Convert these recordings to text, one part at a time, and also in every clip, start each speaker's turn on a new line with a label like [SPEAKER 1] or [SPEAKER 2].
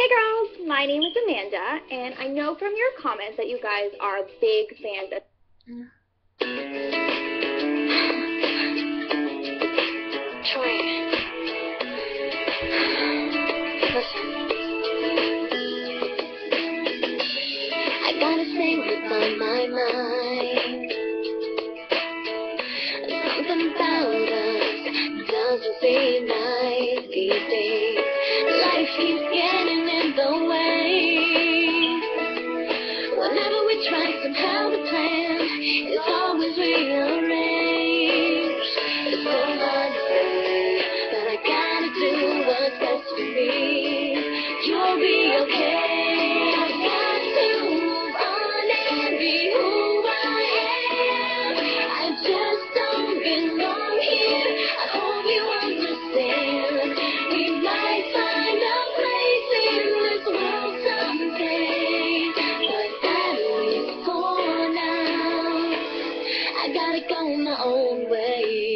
[SPEAKER 1] Hey girls, my name is Amanda, and I know from your comments that you guys are big fans of...
[SPEAKER 2] Troy, listen. I gotta say what's on my mind. Something about us doesn't seem nice these days. Life keeps getting in the way. Whenever we try somehow to plan, it's always rearranged. It's so hard to say, but I gotta do what's best for me. You'll be okay. I got to move on and be who I am. I just don't belong here. I hope you understand. We might find a place in this world someday, but at least for now, I gotta go my own way.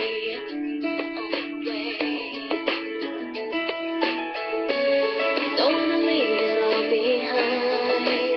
[SPEAKER 2] Don't wanna leave it all behind,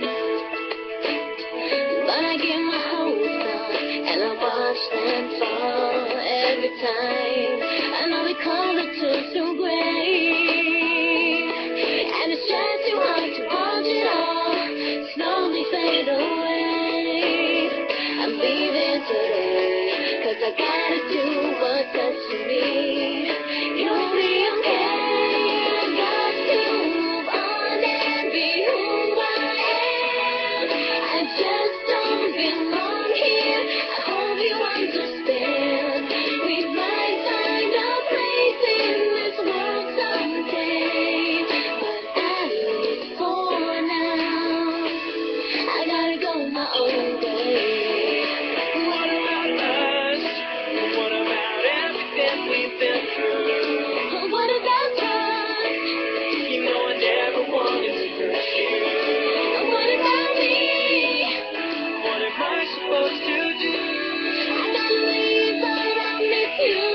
[SPEAKER 2] but I get my hopes up and I watch them fall every time. I know we call it too great, and it's just too hard to watch it all slowly fade away. I'm leaving today, 'cause I gotta do what's best for me. You'll be okay. I got to move on and be who I am. I just don't belong here. I hope you understand. We might find a place in this world someday, but at least for now, I gotta go my own way.
[SPEAKER 3] What about us? What about everything we've been through?
[SPEAKER 2] What about us?
[SPEAKER 3] You know I never wanted to hurt you.
[SPEAKER 2] What about me?
[SPEAKER 3] What am I supposed to do?
[SPEAKER 2] I gotta leave, but I'll miss you.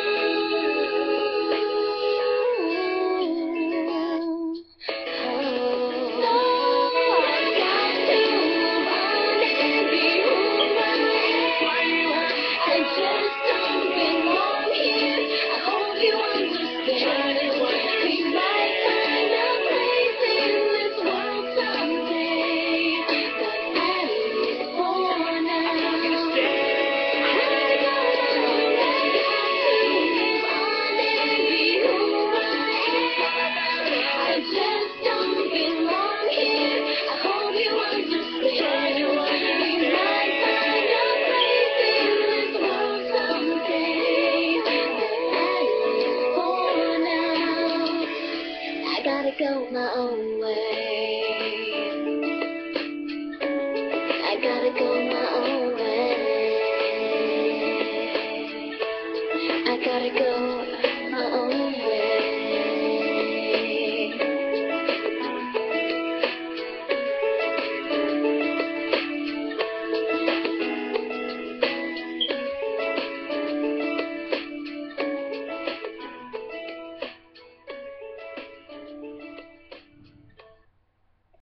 [SPEAKER 2] So I got to move on and be who I am. I just don't belong here. I hope you understand. We might find a place in this world someday, but at least for now, I gotta go my own way. Move on and be who I am. I just don't belong here. I hope you understand. We might find a place in this world someday, but at least for now, I gotta go my own way. I gotta go my own way. I gotta go